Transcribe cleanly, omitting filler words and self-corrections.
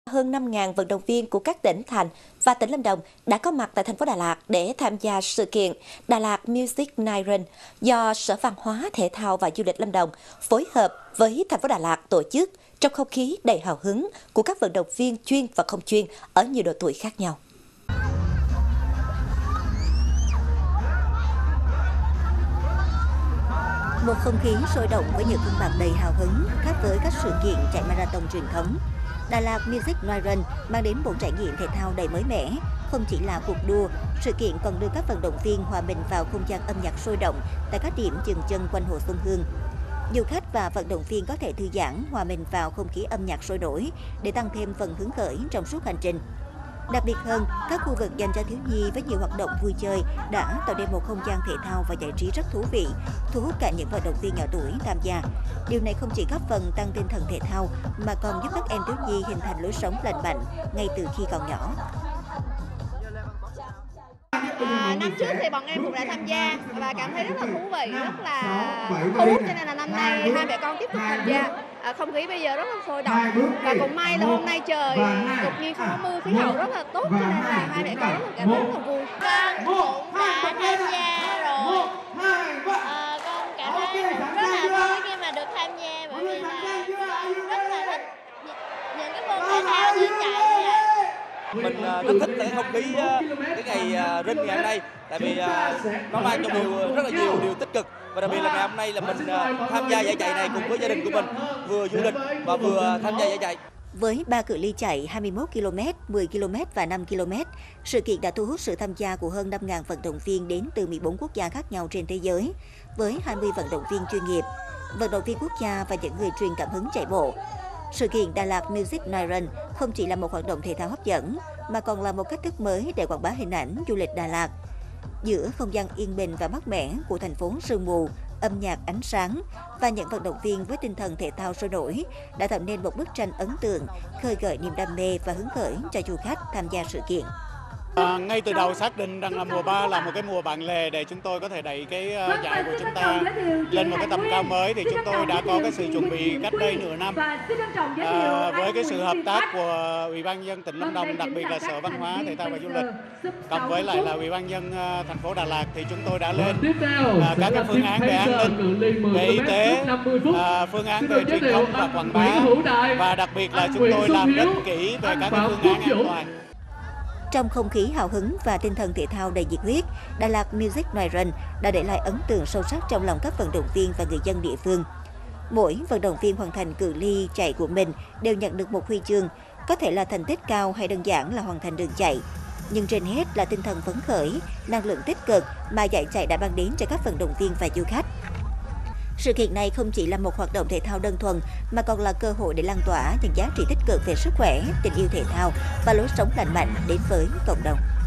Hơn 5.000 vận động viên của các tỉnh thành và tỉnh Lâm Đồng đã có mặt tại thành phố Đà Lạt để tham gia sự kiện Đà Lạt Music Night Run do Sở Văn hóa, Thể thao và Du lịch Lâm Đồng phối hợp với thành phố Đà Lạt tổ chức trong không khí đầy hào hứng của các vận động viên chuyên và không chuyên ở nhiều độ tuổi khác nhau. Một không khí sôi động với những gương mặt đầy hào hứng khác với các sự kiện chạy marathon truyền thống. Đà Lạt Music Night Run mang đến một trải nghiệm thể thao đầy mới mẻ. Không chỉ là cuộc đua, sự kiện còn đưa các vận động viên hòa mình vào không gian âm nhạc sôi động tại các điểm dừng chân quanh Hồ Xuân Hương. Du khách và vận động viên có thể thư giãn, hòa mình vào không khí âm nhạc sôi nổi để tăng thêm phần hứng khởi trong suốt hành trình. Đặc biệt hơn, các khu vực dành cho thiếu nhi với nhiều hoạt động vui chơi đã tạo nên một không gian thể thao và giải trí rất thú vị, thu hút cả những vận động viên nhỏ tuổi tham gia. Điều này không chỉ góp phần tăng tinh thần thể thao mà còn giúp các em thiếu nhi hình thành lối sống lành mạnh ngay từ khi còn nhỏ. Năm trước thì bọn em cũng đã tham gia và cảm thấy rất là thú vị, rất là thu hút, cho nên là năm nay hai mẹ con tiếp tục tham gia. Không khí bây giờ rất là sôi động và cũng may là hôm nay trời đột nhiên không có mưa, khí hậu rất là tốt, cho nên là hai mẹ con cảm thấy rất là vui. Con cũng đã tham gia rồi, con cảm thấy rất là vui khi mà được tham gia, bởi vì là rất là thích những cái môn thể thao như chạy như vậy. Mình rất thích cái không khí cái ngày run ngày hôm nay, tại vì nó mang cho rất là nhiều điều tích cực, và đặc biệt là ngày hôm nay là mình tham gia giải chạy này cùng với gia đình của mình, vừa du lịch và vừa tham gia giải chạy. Với 3 cự ly chạy 21 km, 10 km và 5 km, sự kiện đã thu hút sự tham gia của hơn 5.000 vận động viên đến từ 14 quốc gia khác nhau trên thế giới, với 20 vận động viên chuyên nghiệp, vận động viên quốc gia và những người truyền cảm hứng chạy bộ. Sự kiện Đà Lạt Music Night Run không chỉ là một hoạt động thể thao hấp dẫn, mà còn là một cách thức mới để quảng bá hình ảnh du lịch Đà Lạt. Giữa không gian yên bình và mát mẻ của thành phố sương mù, âm nhạc, ánh sáng và những vận động viên với tinh thần thể thao sôi nổi đã tạo nên một bức tranh ấn tượng, khơi gợi niềm đam mê và hứng khởi cho du khách tham gia sự kiện. Ngay từ đầu xác định rằng là mùa 3 là một cái mùa bạn lề để chúng tôi có thể đẩy cái giải của chúng ta lên một cái tầm cao mới, thì chúng tôi đã có cái sự chuẩn bị cách đây nửa năm với cái sự hợp tác của Ủy ban nhân dân tỉnh Lâm Đồng, đặc biệt là Sở Văn hóa, Thể thao và Du lịch, cộng với lại là Ủy ban nhân dân thành phố Đà Lạt, thì chúng tôi đã lên các cái phương án về an ninh, về y tế, phương án về truyền thông và quảng bá, và đặc biệt là chúng tôi làm rất kỹ về các cái phương án an toàn. Trong không khí hào hứng và tinh thần thể thao đầy nhiệt huyết, Đà Lạt Music Night Run đã để lại ấn tượng sâu sắc trong lòng các vận động viên và người dân địa phương. Mỗi vận động viên hoàn thành cự ly chạy của mình đều nhận được một huy chương, có thể là thành tích cao hay đơn giản là hoàn thành đường chạy. Nhưng trên hết là tinh thần phấn khởi, năng lượng tích cực mà giải chạy đã mang đến cho các vận động viên và du khách. Sự kiện này không chỉ là một hoạt động thể thao đơn thuần mà còn là cơ hội để lan tỏa những giá trị tích cực về sức khỏe, tình yêu thể thao và lối sống lành mạnh đến với cộng đồng.